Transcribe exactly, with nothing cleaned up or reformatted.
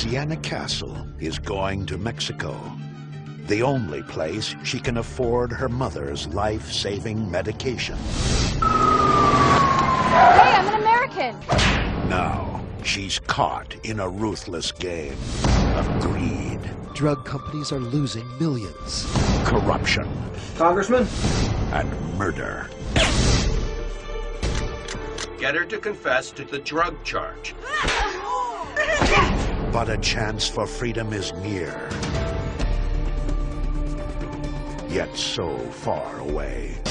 Sienna Castle is going to Mexico, the only place she can afford her mother's life-saving medication. Hey, I'm an American! Now, she's caught in a ruthless game of greed. Drug companies are losing millions. Corruption. Congressman? And murder. Get her to confess to the drug charge. But a chance for freedom is near. Yet so far away.